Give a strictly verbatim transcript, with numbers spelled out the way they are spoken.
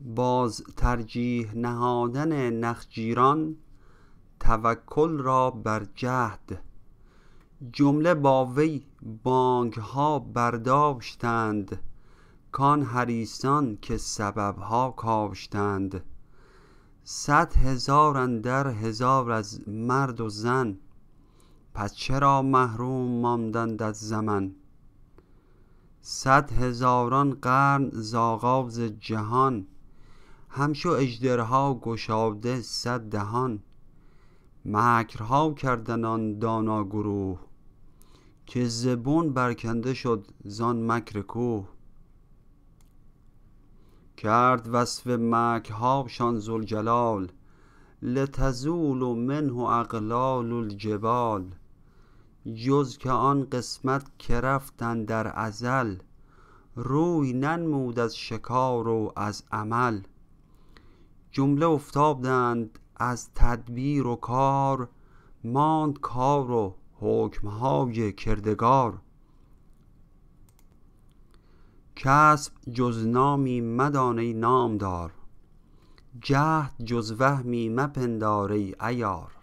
باز ترجیح نهادن نخجیران، توکل را بر جهد. جمله با وی بانگ ها برداشتند، کان حریصان که سبب ها کاشتند. صد هزار اندر هزار از مرد و زن، پس چرا محروم ماندند از زمن. صد هزاران قرن ز آغاز جهان، همچو اژدرها گشاده صد دهان. مکرها کردند آن دانا گروه، که ز بن برکنده شد زان مکر کوه. کرد وصف مکرهاشان ذوالجلال، لتزول منه اقلال الجبال. جز که آن قسمت که رفت اندر ازل، روی ننمود از شکار و از عمل. جمله افتادند از تدبیر و کار، ماند کار و حکمهای کردگار. کسب جز نامی مدان ای نامدار، جهد جز وهمی مپندار ای عیار.